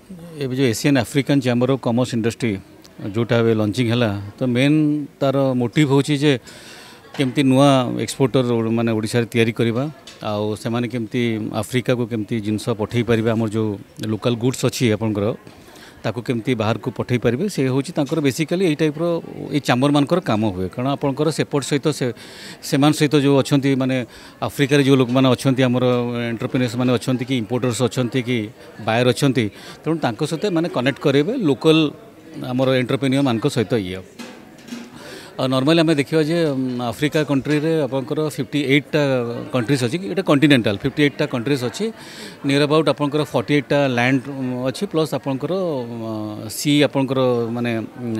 ए जो Asian African chamber of commerce industry जोटा ए लॉन्चिंग है तो मेन तार मोटिव हूँ जे केमती नुआ एक्सपोर्टर माने ओडिशा रे तैयारी करबा आउ से माने केमती अफ्रिका को केमती जिनस पठेई परिबा हमर जो लोकल गुड्स अछि आपनकर ताको केमती बाहर को पठेई परिबे से होची तांकर बेसिकली एई टाइप रो ए चैम्बर मानकर काम हुए कारण आपनकर सेपोर्ट सहित से मान सहित जो अछंती माने अफ्रिका रे जो लोक माने अछंती हमर एंटरप्रेन्योर्स माने अछंती कि इंपोर्टर्स अछंती कि बायर अछंती तेणु तांको सहित माने कनेक्ट करेबे लोकल हमर एंटरप्रेन्योर मानक सहित ये नॉर्मली आम देखा जे अफ्रिका कंट्री रे आपंकर 58टा कंट्रीज अच्छी ये कॉन्टिनेंटल 58टा कंट्रीज अच्छी नियर अबाउट आपंकर 48टा लैंड अच्छी प्लस आपंकर सी आपंकर माने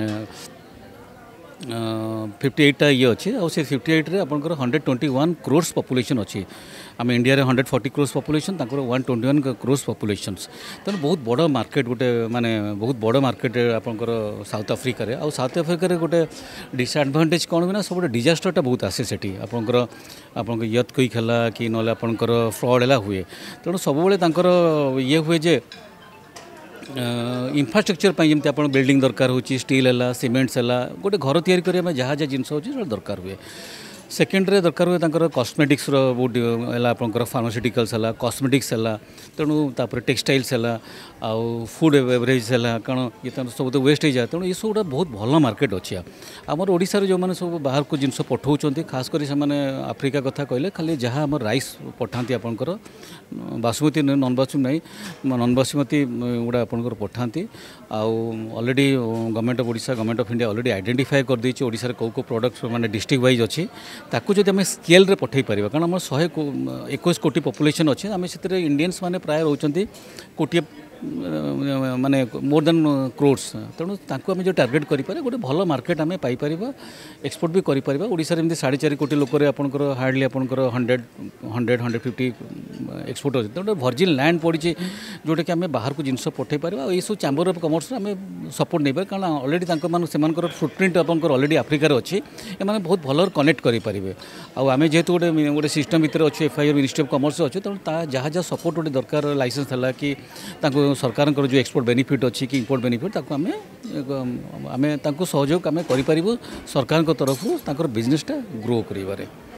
58टा ये अच्छे और से 58 रे आपंकर 121 क्रोर्स पॉपुलेशन अच्छी आम इंडिया रे 140 क्रोर्स पॉपुलेशन तांकर 121 क्रोर्स पॉपुलेशंस तेणु बहुत बड़ मार्केट गोटे माने बहुत बड़ मार्केट आपंकर साउथ अफ्रिका रे आ साउथ अफ्रिका रे गोटे डिसएडवांटेज कौन बिना सब डिजास्टरटा बहुत आसे सेठी आपंकर आपंकर यत कोई खेला कि नले आपंकर फ्रॉड एला हुए तेणु सब बेले तांकर ये हुए जे इंफ्रास्ट्रक्चर जमी आप बिल्डिंग दरकार हो स्टील है सीमेंट्स है गोटे घर तैयारी करने जहाँ जहाँ जिनस हो दरकार हुए सेकेंडरे दरकार हुए तांकर कॉस्मेटिक्स बहुत है आपंकर फार्मास्यूटिकल्स है कॉस्मेटिक्स है तेणु तापर टेक्सटाइल्स है आउ फूड बेवरेज है कारण ये सब तो वेस्ट हो जाए तेणु ये सब बहुत भल मार्केट अच्छी आमर ओडिशा जो मैंने सब बाहर को जिनस पठाऊँ खासकर से अफ्रिका कथा कहले खाली जहाँ आम राइस पठाती आपंकर बासमती नन बासमती नहीं नन बासमती गुड़ा आपंकर पठाती already government of Odisha government of India already identify कर देछि ओडिशा रे को प्रोडक्ट्स माने डिस्ट्रिक्ट वाइज अच्छी ताकू जब आम स्केल रे पठे पारिबा कारण आम 121 कोटी पॉपुलेशन अच्छे आम से इंडियंस माने प्राय रोचंती कोटी माने मोर देन क्रोर्स तेणु तांको आम जो टार्गेट करें गोटे भल मार्केट आम पाइपर एक्सपोर्ट भी करें ओडिशा रे 4.5 कोटी लोक आपंकर हार्डली आपंकर 150 एक्सपोर्ट अच्छे तेणु वर्जिन लैंड पड़ी जोटा कि आम बाहर को जिनस पठे पार ये सब चैम्बर ऑफ कॉमर्स आम सपोर्ट नहीं पारे कारण ऑलरेडी फुटप्रिंट आपंकर ऑलरेडी अफ्रिकार अच्छी एम बहुत भल कनेक्ट करेंगे आम जेहेतु गोटे गोटे सिस्टम भितर अच्छे FIR मिनिस्ट्री ऑफ कॉमर्स अच्छे तेणु जहाँ जहाँ सपोर्ट गोटे दरकार लाइसेंस है कि सरकार जो एक्सपोर्ट बेनिफिट अच्छी कि इंपोर्ट बेनिफिट आम सहयोग आम कर सरकार तरफ बिजनेसटा ग्रो कर।